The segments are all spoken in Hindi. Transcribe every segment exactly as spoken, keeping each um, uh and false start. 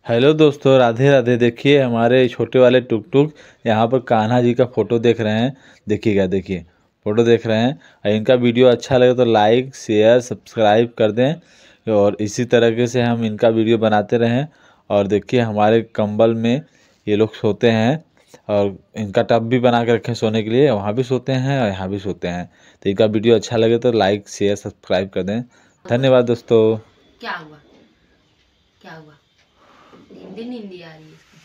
हेलो दोस्तों, राधे राधे। देखिए हमारे छोटे वाले टुक टुक यहाँ पर कान्हा जी का फोटो देख रहे हैं। देखिएगा, देखिए फोटो देख रहे हैं। और इनका वीडियो अच्छा लगे तो लाइक शेयर सब्सक्राइब कर दें और इसी तरीके से हम इनका वीडियो बनाते रहें। और देखिए हमारे कंबल में ये लोग सोते हैं और इनका टब भी बना के रखे सोने के लिए, वहाँ भी सोते हैं और यहाँ भी सोते हैं। तो इनका वीडियो अच्छा लगे तो लाइक शेयर सब्सक्राइब कर दें। धन्यवाद दोस्तों। क्या हुआ क्या हुआ नींद नींद आ रही है इसको।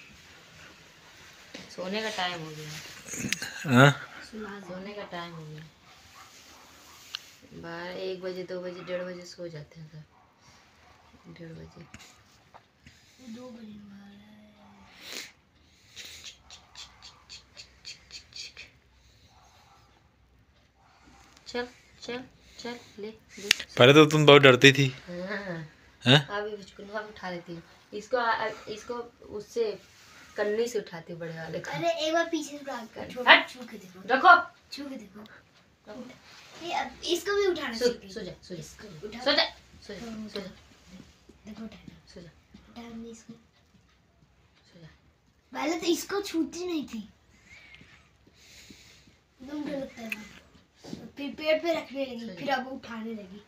सोने का टाइम हो गया। सोने का टाइम हो गया। बारह एक बजे दो बजे डेढ़ बजे सो जाते हैं सर। डेढ़ बजे दो बजे चल चल चल ले ले। पहले तो तुम बहुत डरती थी। हाँ अभी बिचकुलवा उठा लेती हूँ इसको। आ, इसको उससे कन्नी से उठाती बड़े वाले को। अरे एक बार पीछे से ब्रांच कर छोड़ छू के देखो। रखो छू के देखो। ये अब इसको भी उठाना चाहिए। सो जा सो जा सो जा सो जा सो जा। देखो उठाना। सो जा उठा हमने इसको। सो जा। पहले तो इसको छूती नहीं थी। एकदम डर लगता था। फिर पेड़ पे रखने लगी, फिर अब उठाने लगी।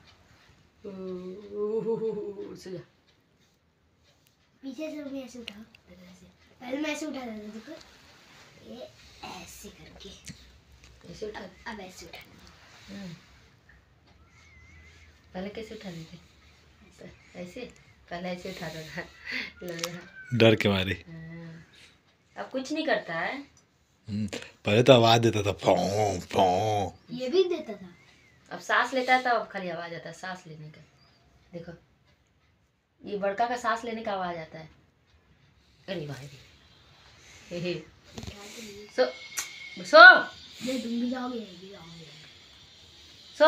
सो जा। पीछे से मैं ऐसे उठा। पहले मैं ऐसे उठा देता था। देखो ये ऐसे करके ऐसे उठा। अब ऐसे उठाना। पहले कैसे उठाने थे? ऐसे पहले ऐसे उठाता था डर के मारे। अब कुछ नहीं करता है। पहले तो आवाज देता था पों पों। ये भी देता था। अब सांस लेता था, अब खाली आवाज आता है सांस लेने का। देखो ये बड़का का सांस लेने का आवाज आता है। अरे भाई हे हे सो सो ये तुम भी जाओगे भी जाओगे। सो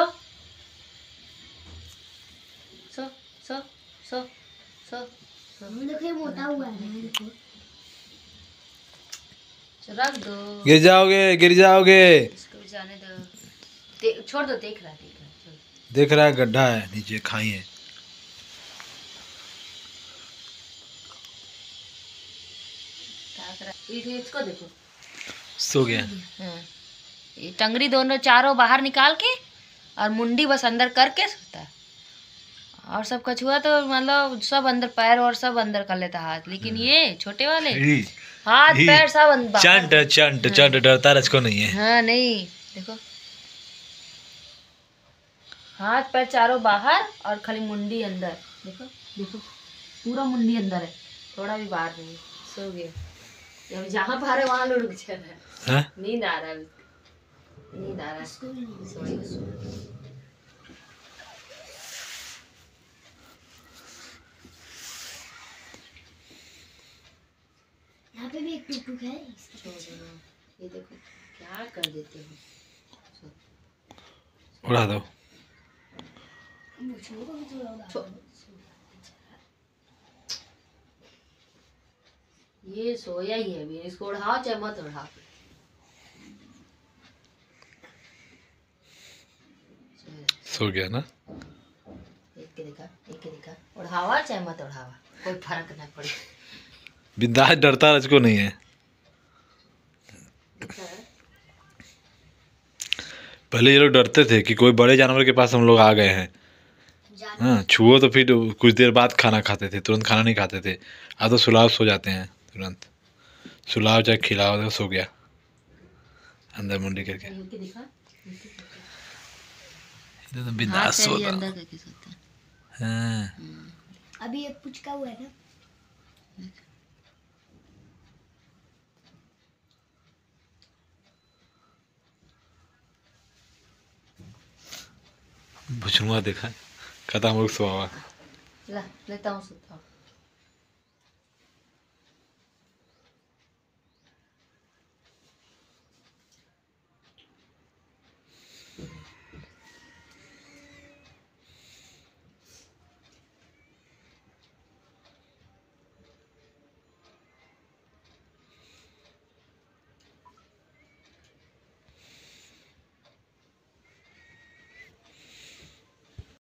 सो सो सो सो हम देखो ये मोटा हुआ है। देखो रख दो। गिर जाओगे गिर जाओगे। इसको भी जाने दो। दे, छोड़ दो। देख रहा है देख रहा है। देख रहा है गड्ढा है नीचे, खाई है। इसको देखो सो गया। हाँ। ये टंगड़ी दोनों चारों बाहर निकाल के और मुंडी बस अंदर करके सोता है। और सब कछुआ तो मतलब सब अंदर, पैर और सब अंदर कर लेता हाथ। लेकिन ये छोटे वाले हाथ पैर सब अंदर। चंट चंट चंट डरता रचको नहीं है। हाँ नहीं देखो हाथ पैर चारों बाहर और खाली मुंडी अंदर। देखो देखो पूरा मुंडी अंदर है, थोड़ा भी बाहर नहीं। सो गया। अब जहाँ पा रहे वहाँ रुक जा रहा है। नींद आ रहा है, नींद आ रहा है। सोएगा। यहाँ पे भी एक टुक टुक है। ये देखो क्या कर देते हो। उड़ा दो। ये सोया ही है अभी। इसको उड़ाओ चाहे मत उड़ाओ। सो गया ना। एक के देखा एक के देखा। उड़ावा चाहे मत उड़ावा कोई फर्क नहीं पड़े। बिंदास डरता रचको नहीं है। पहले ये लोग डरते थे कि कोई बड़े जानवर के पास हम लोग आ गए हैं। हाँ छुओ तो फिर कुछ देर बाद खाना खाते थे, तुरंत खाना नहीं खाते थे। अब तो सुलाव सो जाते हैं तुरंत। सुलाव चाहे खिलाओ तो सो गया अंदर मुंडी करके। तो बिंदास सोता। हाँ अभी एक पुचका हुआ है ना। भुचनुआ देखा, खत्म हो गया। ला लेता हूँ सोता हूँ।